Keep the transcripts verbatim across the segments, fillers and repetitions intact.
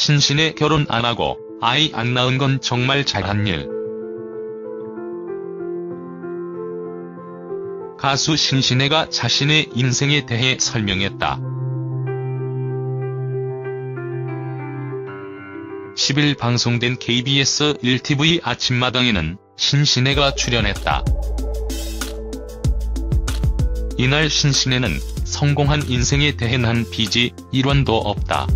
신신의 결혼 안 하고 아이 안 낳은 건 정말 잘한 일. 가수 신신혜가 자신의 인생에 대해 설명했다. 십 일 방송된 케이비에스 일 티비 아침마당에는 신신혜가 출연했다. 이날 신신혜는 성공한 인생에 대해 난 빚이 일원도 없다.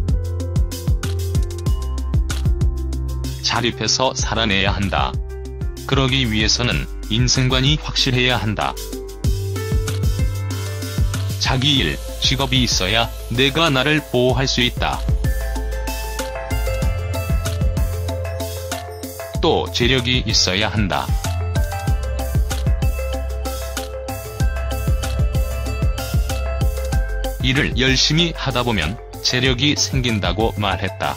자립해서 살아내야 한다. 그러기 위해서는 인생관이 확실해야 한다. 자기 일, 직업이 있어야 내가 나를 보호할 수 있다. 또 재력이 있어야 한다. 일을 열심히 하다 보면 재력이 생긴다고 말했다.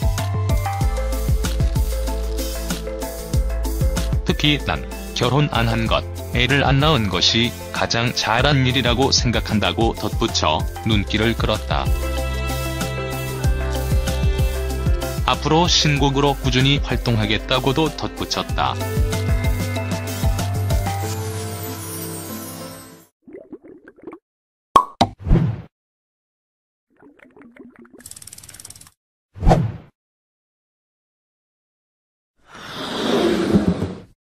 특히 난 결혼 안 한 것, 애를 안 낳은 것이 가장 잘한 일이라고 생각한다고 덧붙여 눈길을 끌었다. 앞으로 신곡으로 꾸준히 활동하겠다고도 덧붙였다.